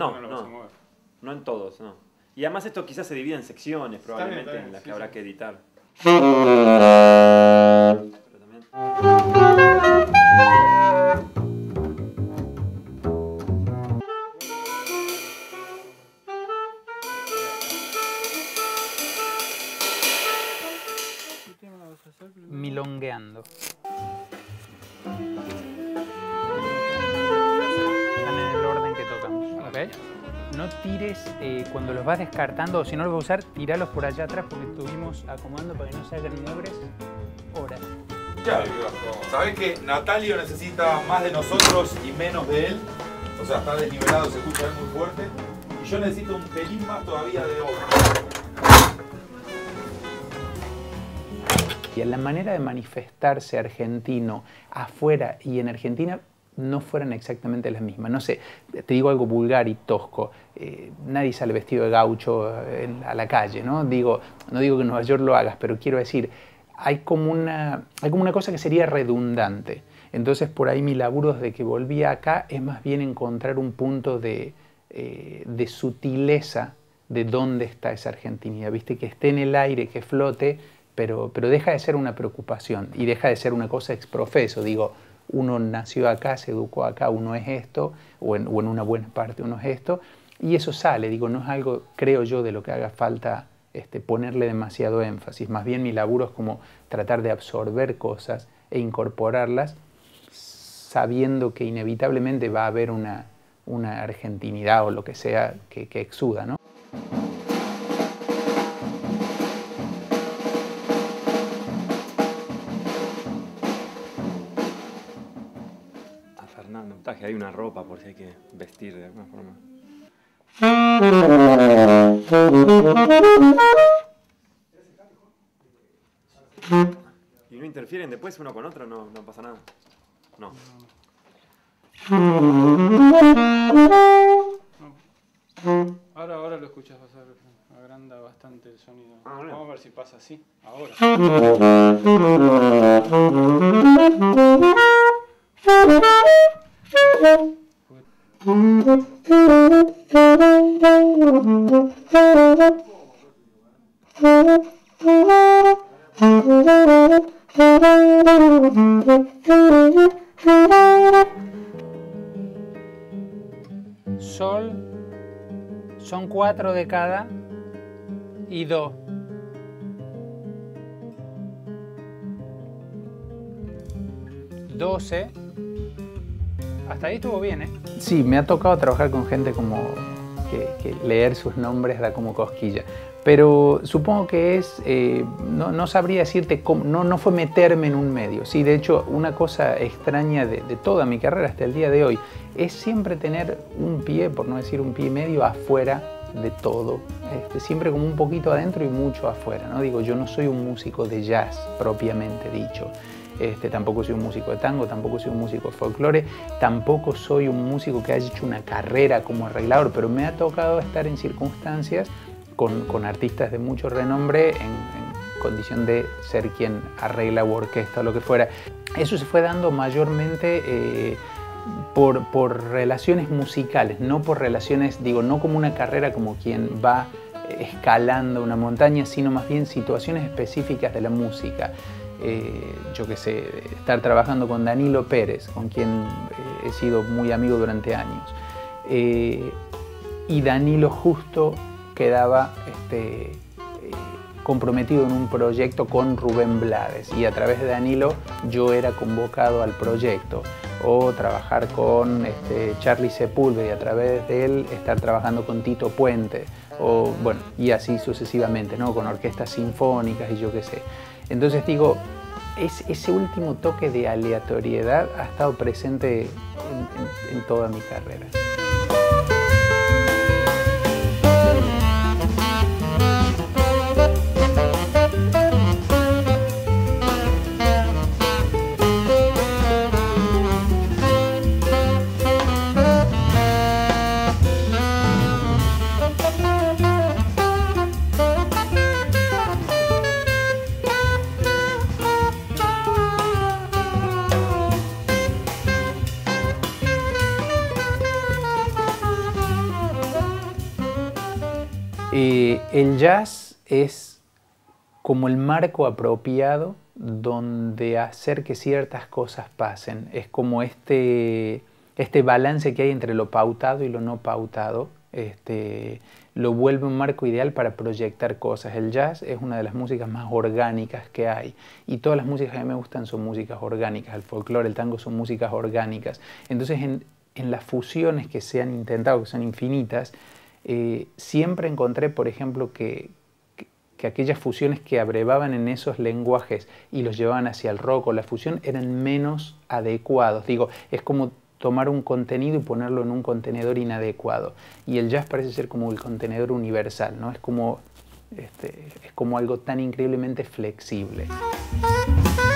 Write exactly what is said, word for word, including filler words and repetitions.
no, no, lo no, vas a mover. no en todos, no. Y además esto quizás se divide en secciones, probablemente, bien, está bien, en las sí, que habrá sí. que editar. Pero también... Milongueando. Están en el orden que tocamos, ¿ok? No tires eh, cuando los vas descartando, o si no los vas a usar, tiralos por allá atrás porque estuvimos acomodando para que no se hagan mugres horas. Claro, sabés que Natalio necesita más de nosotros y menos de él. O sea, está desnivelado, se escucha muy fuerte. Y yo necesito un pelín más todavía de obra. Y la manera de manifestarse argentino afuera y en Argentina no fueran exactamente las mismas. No sé, te digo algo vulgar y tosco. Eh, nadie sale vestido de gaucho en, a la calle, ¿no? Digo, no digo que en Nueva York lo hagas, pero quiero decir, hay como una, hay como una cosa que sería redundante. Entonces, por ahí mi laburo desde que volví acá es más bien encontrar un punto de, eh, de sutileza de dónde está esa argentinidad. ¿Viste? Que esté en el aire, que flote, pero, pero deja de ser una preocupación y deja de ser una cosa exprofeso. Digo, uno nació acá, se educó acá, uno es esto, o en, o en una buena parte uno es esto, y eso sale. Digo, no es algo, creo yo, de lo que haga falta este, ponerle demasiado énfasis. Más bien mi laburo es como tratar de absorber cosas e incorporarlas, sabiendo que inevitablemente va a haber una, una argentinidad o lo que sea que, que exuda, ¿no? A Fernando, hay una ropa por si hay que vestir de alguna forma. ¿Y no interfieren después uno con otro? No, no pasa nada. No. Ahora, ahora lo escuchas, vas a ver, agranda bastante el sonido. Ah, bueno. Vamos a ver si pasa así, ahora. Sol, son cuatro de cada y do. doce. Hasta ahí estuvo bien, ¿eh? Sí, me ha tocado trabajar con gente como que, que leer sus nombres da como cosquilla. Pero supongo que es, eh, no, no sabría decirte cómo, no, no fue meterme en un medio. Sí, de hecho, una cosa extraña de, de toda mi carrera hasta el día de hoy es siempre tener un pie, por no decir un pie y medio, afuera de todo. Este, siempre como un poquito adentro y mucho afuera, ¿no? Digo, yo no soy un músico de jazz propiamente dicho. Este, tampoco soy un músico de tango, tampoco soy un músico de folclore, tampoco soy un músico que haya hecho una carrera como arreglador, pero me ha tocado estar en circunstancias con, con artistas de mucho renombre en, en condición de ser quien arregla o orquesta o lo que fuera. Eso se fue dando mayormente eh, por, por relaciones musicales, no por relaciones, digo, no como una carrera como quien va escalando una montaña, sino más bien situaciones específicas de la música. Eh, yo qué sé, estar trabajando con Danilo Pérez, con quien eh, he sido muy amigo durante años. Eh, y Danilo justo quedaba este, eh, comprometido en un proyecto con Rubén Blades y a través de Danilo yo era convocado al proyecto. O trabajar con este, Charlie Sepúlveda y a través de él estar trabajando con Tito Puente. O, bueno, y así sucesivamente, ¿no? Con orquestas sinfónicas y yo qué sé. Entonces digo, es, ese último toque de aleatoriedad ha estado presente en, en, en toda mi carrera. Eh, el jazz es como el marco apropiado donde hacer que ciertas cosas pasen. Es como este, este balance que hay entre lo pautado y lo no pautado. Este, lo vuelve un marco ideal para proyectar cosas. El jazz es una de las músicas más orgánicas que hay. Y todas las músicas que a mí me gustan son músicas orgánicas. El folclore, el tango son músicas orgánicas. Entonces, en, en las fusiones que se han intentado, que son infinitas, eh, siempre encontré, por ejemplo, que, que, que aquellas fusiones que abrevaban en esos lenguajes y los llevaban hacia el rock o la fusión eran menos adecuados. Digo, es como tomar un contenido y ponerlo en un contenedor inadecuado. Y el jazz parece ser como el contenedor universal, ¿no? Es como, este, es como algo tan increíblemente flexible.